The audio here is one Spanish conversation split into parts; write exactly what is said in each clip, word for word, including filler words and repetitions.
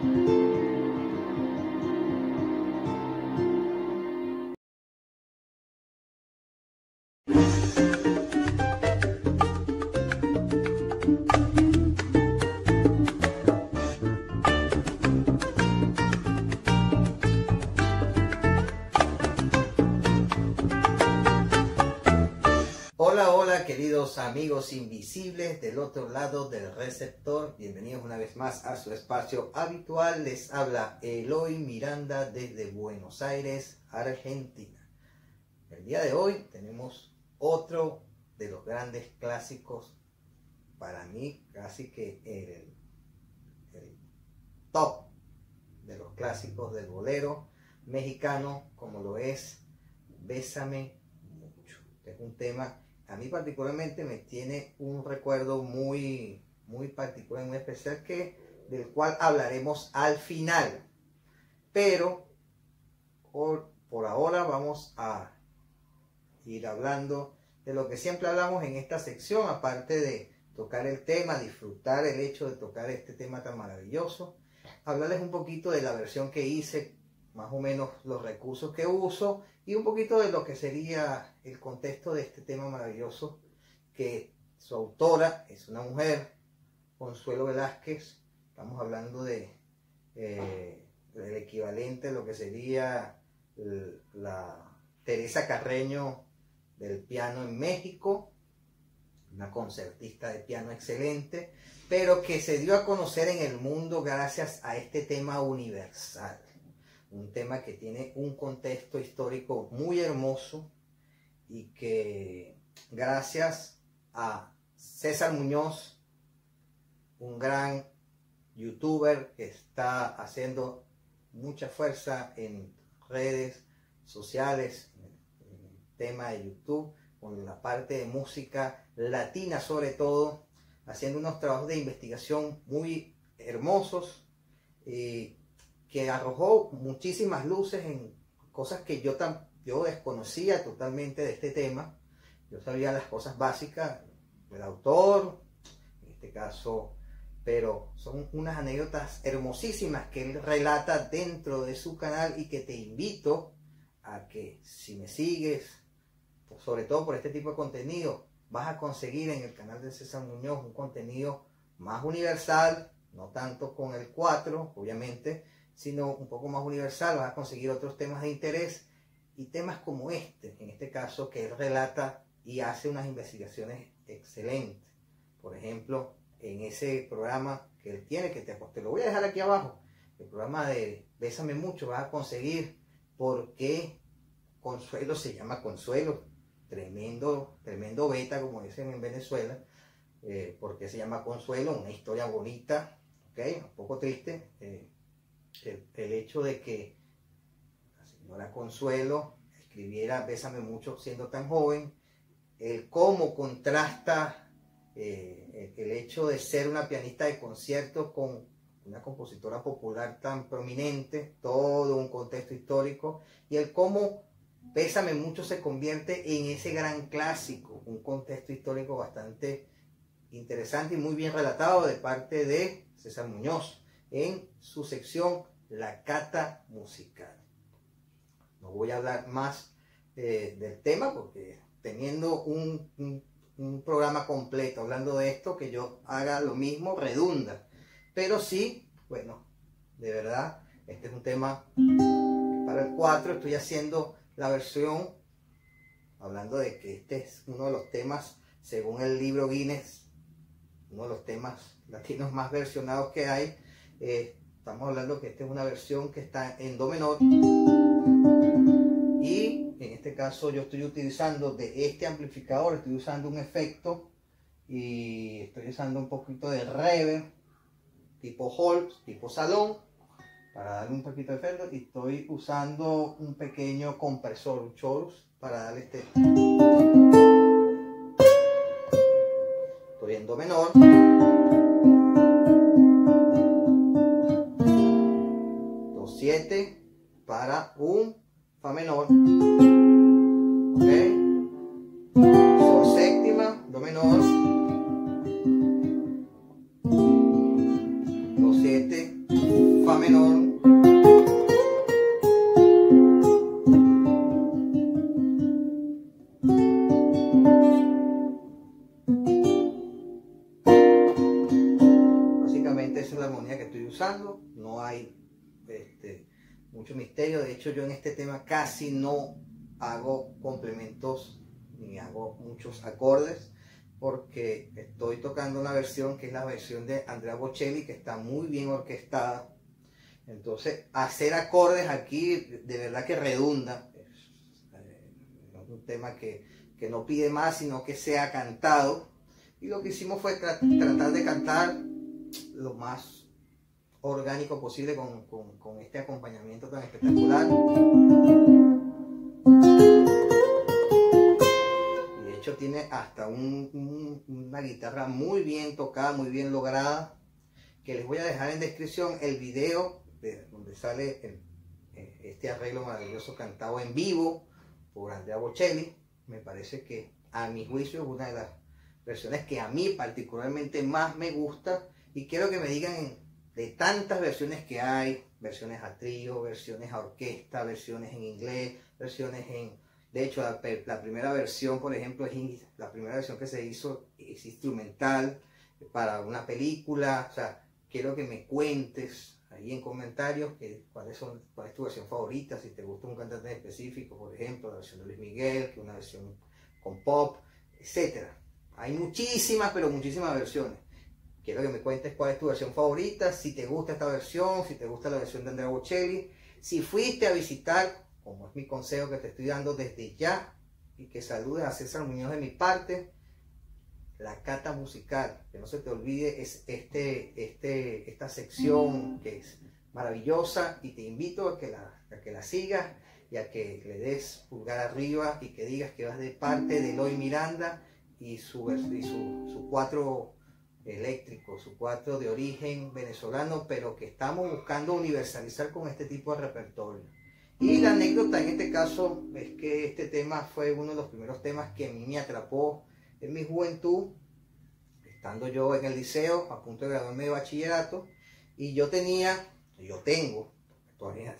Hola, hola queridos amigos invisibles del otro lado del receptor, bienvenidos una vez más a su espacio habitual. Les habla Eloy Miranda desde Buenos Aires, Argentina. El día de hoy tenemos otro de los grandes clásicos, para mí casi que el, el top de los clásicos del bolero mexicano, como lo es Bésame Mucho. Es un tema, a mí particularmente me tiene un recuerdo muy, muy particular, muy especial, que, del cual hablaremos al final. Pero por, por ahora vamos a ir hablando de lo que siempre hablamos en esta sección, aparte de tocar el tema, disfrutar el hecho de tocar este tema tan maravilloso, hablarles un poquito de la versión que hice, más o menos los recursos que uso y un poquito de lo que sería el contexto de este tema maravilloso, que su autora es una mujer, Consuelo Velázquez. Estamos hablando de eh, el equivalente a lo que sería la Teresa Carreño del piano en México, una concertista de piano excelente, pero que se dio a conocer en el mundo gracias a este tema universal. Un tema que tiene un contexto histórico muy hermoso y que gracias a César Muñoz, un gran youtuber que está haciendo mucha fuerza en redes sociales, en el tema de YouTube, con la parte de música latina sobre todo, haciendo unos trabajos de investigación muy hermosos, eh, que arrojó muchísimas luces en cosas que yo, tan, yo desconocía totalmente de este tema. Yo sabía las cosas básicas del autor, en este caso, pero son unas anécdotas hermosísimas que él relata dentro de su canal y que te invito a que, si me sigues, pues sobre todo por este tipo de contenido, vas a conseguir en el canal de César Muñoz un contenido más universal, no tanto con el cuatro, obviamente, sino un poco más universal. Vas a conseguir otros temas de interés y temas como este, en este caso, que él relata y hace unas investigaciones excelentes. Por ejemplo, en ese programa que él tiene, que te, te lo voy a dejar aquí abajo, el programa de Bésame Mucho, vas a conseguir por qué Consuelo se llama Consuelo, tremendo, tremendo beta, como dicen en Venezuela, eh, por qué se llama Consuelo, una historia bonita, ¿okay? Un poco triste, eh, El, el hecho de que la señora Consuelo escribiera Bésame Mucho siendo tan joven, el cómo contrasta eh, el, el hecho de ser una pianista de concierto con una compositora popular tan prominente, todo un contexto histórico, y el cómo Bésame Mucho se convierte en ese gran clásico, un contexto histórico bastante interesante y muy bien relatado de parte de César Muñoz en su sección La Cata Musical. No voy a hablar más eh, del tema, porque teniendo un, un, un programa completo hablando de esto, que yo haga lo mismo redunda. Pero sí, bueno, de verdad, este es un tema para el cuatro. Estoy haciendo la versión, hablando de que este es uno de los temas, según el libro Guinness, uno de los temas latinos más versionados que hay. Eh, estamos hablando que esta es una versión que está en do menor, y en este caso yo estoy utilizando de este amplificador, estoy usando un efecto y estoy usando un poquito de reverb tipo Hall, tipo salón, para darle un poquito de efecto, y estoy usando un pequeño compresor, un chorus, para darle este. Estoy en do menor, do siete para un fa menor, ok, sol séptima, do menor, do siete, fa fa menor. Básicamente esa es la armonía que estoy usando, no hay este, mucho misterio. De hecho, yo en este tema casi no hago complementos ni hago muchos acordes, porque estoy tocando una versión que es la versión de Andrea Bocelli, que está muy bien orquestada. Entonces, hacer acordes aquí de verdad que redunda. Es un tema que, que no pide más, sino que sea cantado. Y lo que hicimos fue tra tratar de cantar lo más orgánico posible con, con, con este acompañamiento tan espectacular. Y de hecho tiene hasta un, un, una guitarra muy bien tocada, muy bien lograda, que les voy a dejar en descripción el video de donde sale el, este arreglo maravilloso cantado en vivo por Andrea Bocelli. Me parece que a mi juicio es una de las versiones que a mí particularmente más me gusta, y quiero que me digan de tantas versiones que hay, versiones a trío, versiones a orquesta, versiones en inglés, versiones en... De hecho, la, la primera versión, por ejemplo, es la primera versión que se hizo es instrumental para una película. O sea, quiero que me cuentes ahí en comentarios que, cuáles son, cuál es tu versión favorita, si te gusta un cantante en específico, por ejemplo, la versión de Luis Miguel, que es una versión con pop, etcétera. Hay muchísimas, pero muchísimas versiones. Quiero que me cuentes cuál es tu versión favorita, si te gusta esta versión, si te gusta la versión de Andrea Bocelli, si fuiste a visitar, como es mi consejo que te estoy dando desde ya, y que saludes a César Muñoz de mi parte, la cata musical, que no se te olvide, es este, este, esta sección que es maravillosa, y te invito a que la, a que la sigas y a que le des pulgar arriba y que digas que vas de parte de Eloy Miranda y su, y su, su cuatro eléctrico, su cuatro de origen venezolano, pero que estamos buscando universalizar con este tipo de repertorio. Y la anécdota en este caso es que este tema fue uno de los primeros temas que a mí me atrapó en mi juventud, estando yo en el liceo a punto de graduarme de bachillerato, y yo tenía, yo tengo todavía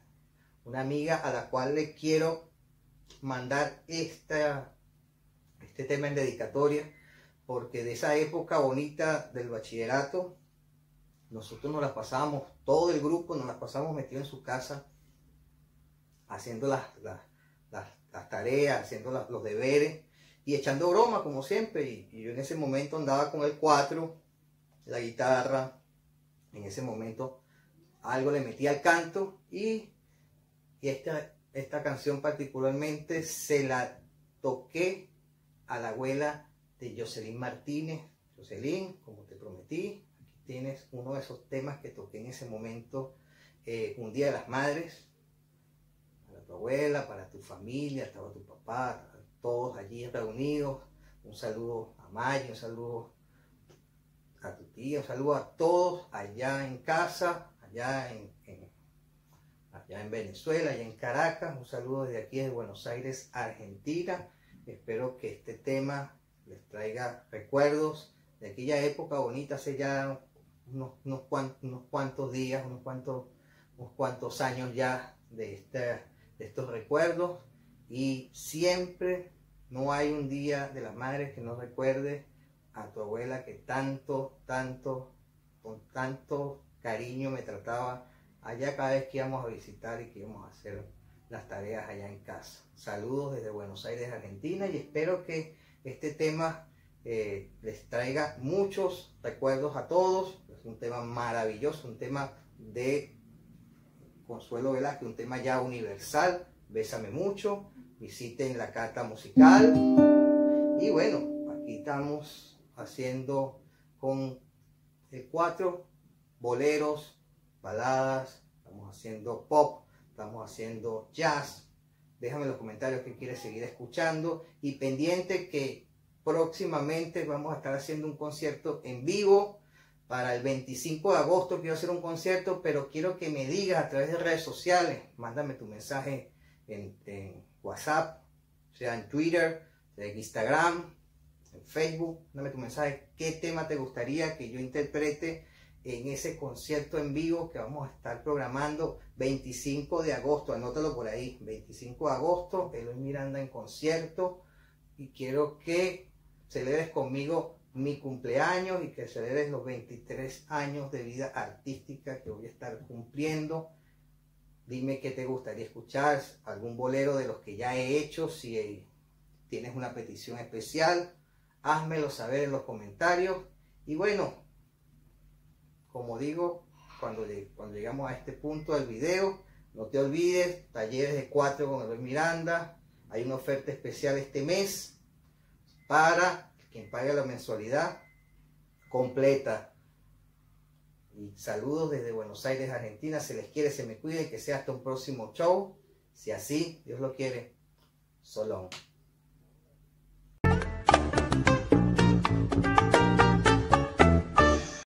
una amiga a la cual le quiero mandar esta, este tema en dedicatoria, porque de esa época bonita del bachillerato, nosotros nos las pasábamos, todo el grupo nos las pasábamos metidos en su casa, haciendo las, las, las, las tareas, haciendo las, los deberes, y echando broma como siempre. Y, y yo en ese momento andaba con el cuatro, la guitarra, en ese momento algo le metí al canto, y, y esta, esta canción particularmente se la toqué a la abuela de Jocelyn Martínez. Jocelyn, como te prometí, aquí tienes uno de esos temas que toqué en ese momento, eh, un día de las madres, para tu abuela, para tu familia, estaba tu papá, todos allí reunidos. Un saludo a Maya, un saludo a tu tía, un saludo a todos allá en casa, allá en, en, allá en Venezuela, allá en Caracas. Un saludo desde aquí, de Buenos Aires, Argentina. Espero que este tema les traiga recuerdos de aquella época bonita, hace ya unos, unos, cuantos, unos cuantos días, unos cuantos, unos cuantos años ya de, este, de estos recuerdos. Y siempre no hay un día de las madres que no recuerde a tu abuela, que tanto, tanto, con tanto cariño me trataba allá cada vez que íbamos a visitar y que íbamos a hacer las tareas allá en casa. Saludos desde Buenos Aires, Argentina, y espero que este tema eh, les traiga muchos recuerdos a todos. Es un tema maravilloso, un tema de Consuelo Velázquez, un tema ya universal. Bésame mucho, visiten la cata musical. Y bueno, aquí estamos haciendo con el cuatro boleros, baladas, estamos haciendo pop, estamos haciendo jazz. Déjame en los comentarios que quieres seguir escuchando, y pendiente que próximamente vamos a estar haciendo un concierto en vivo para el veinticinco de agosto. Quiero hacer un concierto, pero quiero que me digas a través de redes sociales. Mándame tu mensaje en, en WhatsApp, sea en Twitter, sea en Instagram, en Facebook. Mándame tu mensaje, qué tema te gustaría que yo interprete en ese concierto en vivo que vamos a estar programando veinticinco de agosto, anótalo por ahí, veinticinco de agosto, Eloy Miranda en concierto, y quiero que celebres conmigo mi cumpleaños y que celebres los veintitrés años de vida artística que voy a estar cumpliendo. Dime qué te gustaría escuchar, algún bolero de los que ya he hecho, si tienes una petición especial, házmelo saber en los comentarios. Y bueno, como digo, cuando, cuando llegamos a este punto del video, no te olvides, talleres de cuatro con Eloy Miranda. Hay una oferta especial este mes para quien pague la mensualidad completa. Y saludos desde Buenos Aires, Argentina. Se les quiere, se me cuide, que sea hasta un próximo show. Si así Dios lo quiere. So long.